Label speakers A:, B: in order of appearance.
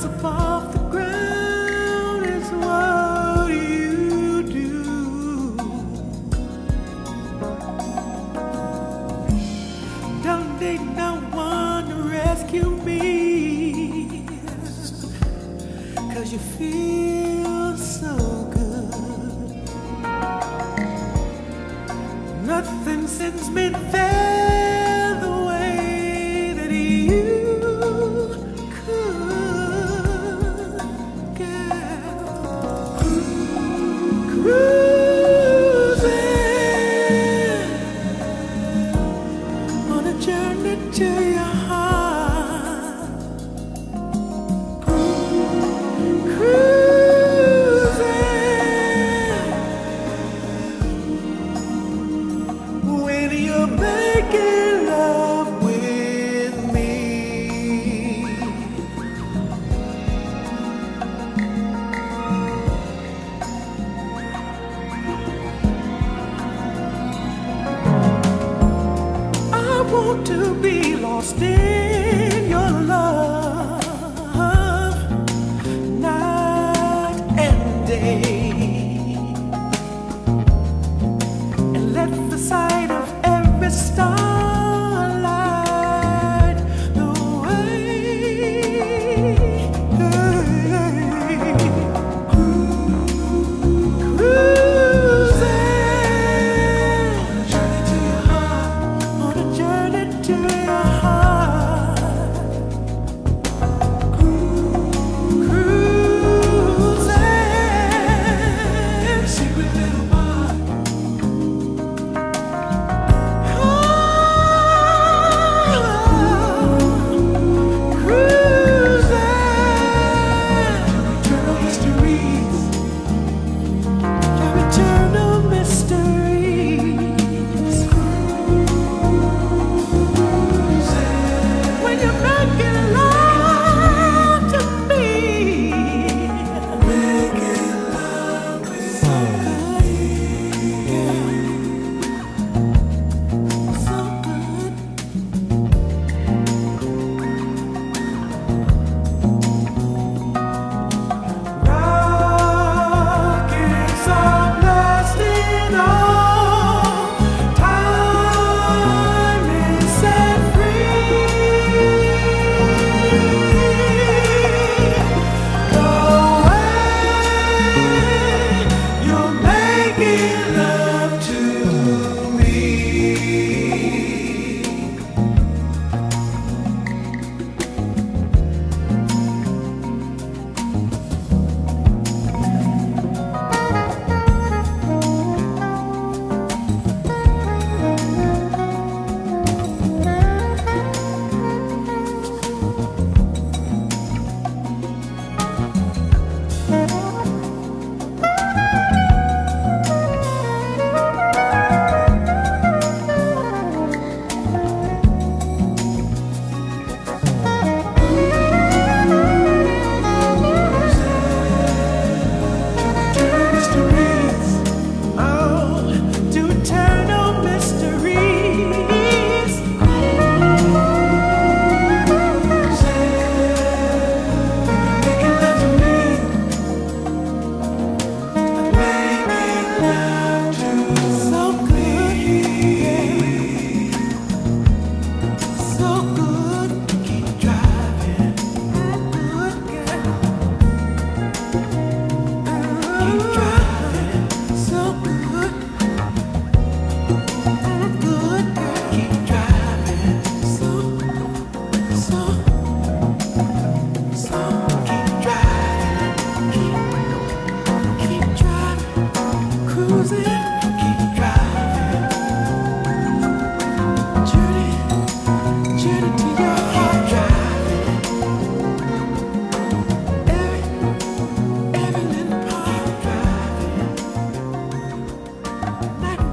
A: up off the ground is what you do. Don't need no one to rescue me, 'cause you feel so good. Nothing sends me there the way that you could, girl. Cruising on a journey to your heart. Cruising when you're making love with me. I want to be lost in your love night and day, and let the sight of every starlight the way. Cruising on a journey to your heart. Cruising, secret little heart. Night